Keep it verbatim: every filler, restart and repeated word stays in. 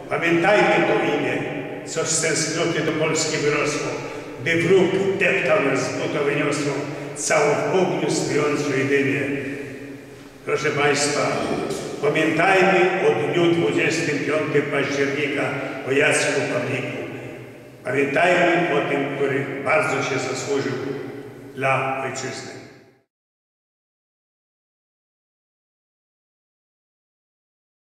Pamiętajmy to imię, coż z tęsknoty do Polski wyrosło, by wróg deptał nas z buta wyniosło, całą w ogniu stojącą jedynie. Proszę Państwa, pamiętajmy o dniu dwudziestego piątego października, o Jacku Pawliku. Pamiętajmy o tym, który bardzo się zasłużył dla ojczyzny.